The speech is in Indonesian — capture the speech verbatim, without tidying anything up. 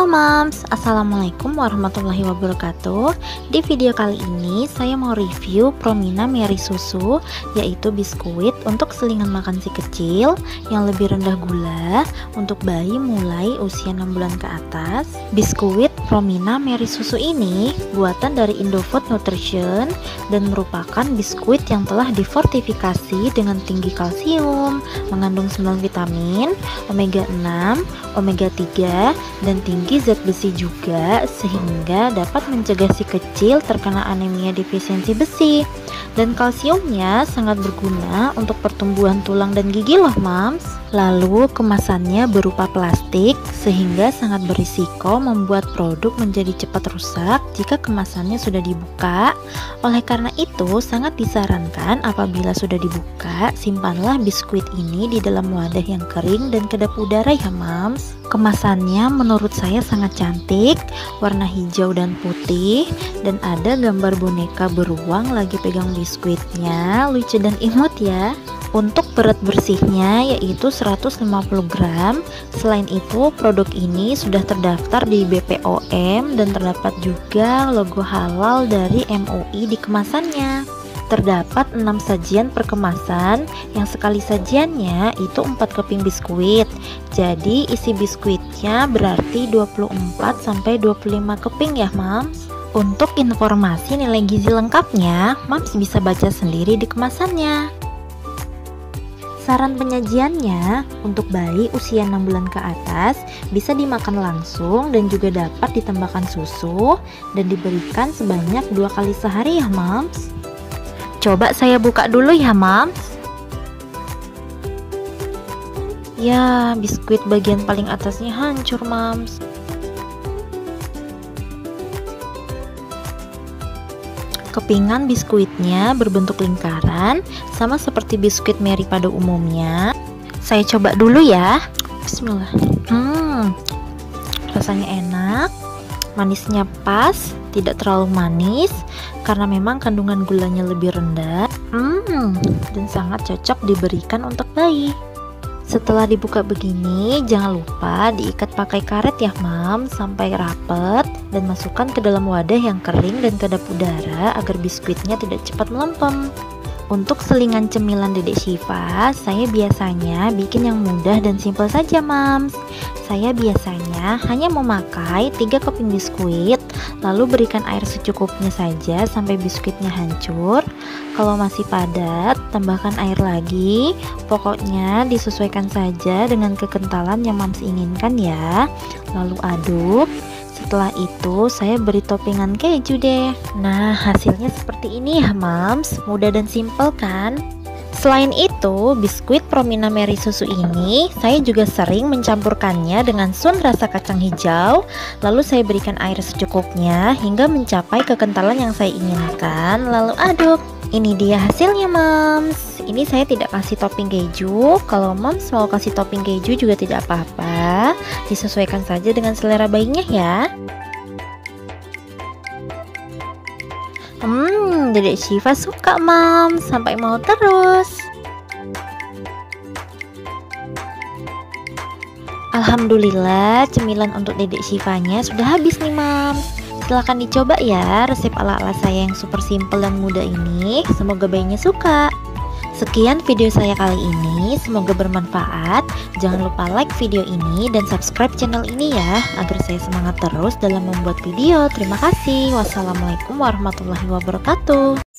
Moms, Assalamualaikum warahmatullahi wabarakatuh. Di video kali ini saya mau review Promina Mary Susu, yaitu biskuit untuk selingan makan si kecil yang lebih rendah gula untuk bayi mulai usia enam bulan ke atas. Biskuit Promina Mary Susu ini buatan dari Indofood Nutrition dan merupakan biskuit yang telah difortifikasi dengan tinggi kalsium, mengandung sembilan vitamin, omega enam, omega tiga, dan tinggi zat besi juga, sehingga dapat mencegah si kecil terkena anemia defisiensi besi. Dan kalsiumnya sangat berguna untuk pertumbuhan tulang dan gigi loh Moms. Lalu kemasannya berupa plastik, sehingga sangat berisiko membuat produk menjadi cepat rusak jika kemasannya sudah dibuka. Oleh karena itu sangat disarankan apabila sudah dibuka, simpanlah biskuit ini di dalam wadah yang kering dan kedap udara ya Moms. Kemasannya menurut saya sangat cantik, warna hijau dan putih, dan ada gambar boneka beruang lagi pegang biskuitnya, lucu dan imut ya. Untuk berat bersihnya yaitu seratus lima puluh gram. Selain itu produk ini sudah terdaftar di B P O M dan terdapat juga logo halal dari M U I di kemasannya. Terdapat enam sajian per kemasan, yang sekali sajiannya itu empat keping biskuit. Jadi isi biskuitnya berarti dua puluh empat sampai dua puluh lima keping ya Moms. Untuk informasi nilai gizi lengkapnya, Moms bisa baca sendiri di kemasannya. Saran penyajiannya untuk bayi usia enam bulan ke atas bisa dimakan langsung dan juga dapat ditambahkan susu dan diberikan sebanyak dua kali sehari ya Moms. Coba saya buka dulu ya Moms. Ya, biskuit bagian paling atasnya hancur Moms. Kepingan biskuitnya berbentuk lingkaran, sama seperti biskuit Mary pada umumnya. Saya coba dulu ya. Bismillah. Hmm, rasanya enak, manisnya pas, tidak terlalu manis karena memang kandungan gulanya lebih rendah. Hmm, dan sangat cocok diberikan untuk bayi. Setelah dibuka begini, jangan lupa diikat pakai karet ya Mam sampai rapet dan masukkan ke dalam wadah yang kering dan kedap udara agar biskuitnya tidak cepat melempem. Untuk selingan cemilan Dedek Syifa, saya biasanya bikin yang mudah dan simpel saja Mams. Saya biasanya hanya memakai tiga keping biskuit, lalu berikan air secukupnya saja sampai biskuitnya hancur. Kalau masih padat, tambahkan air lagi. Pokoknya disesuaikan saja dengan kekentalan yang Mams inginkan ya. Lalu aduk. Setelah itu saya beri toppingan keju deh. Nah, hasilnya seperti ini ya Mams, mudah dan simpel kan? Selain itu, biskuit Promina Mary Susu ini saya juga sering mencampurkannya dengan sun rasa kacang hijau. Lalu saya berikan air secukupnya hingga mencapai kekentalan yang saya inginkan. Lalu aduk. Ini dia hasilnya Mams. Ini saya tidak kasih topping keju. Kalau Mams mau kasih topping keju juga tidak apa-apa. Disesuaikan saja dengan selera bayinya ya. Hmm, Dedek Syifa suka Mams, sampai mau terus. Alhamdulillah, cemilan untuk Dedek Syifanya sudah habis nih Mams. Silahkan dicoba ya resep ala-ala saya yang super simple dan mudah ini. Semoga bayinya suka. Sekian video saya kali ini, semoga bermanfaat. Jangan lupa like video ini dan subscribe channel ini ya, agar saya semangat terus dalam membuat video. Terima kasih. Wassalamualaikum warahmatullahi wabarakatuh.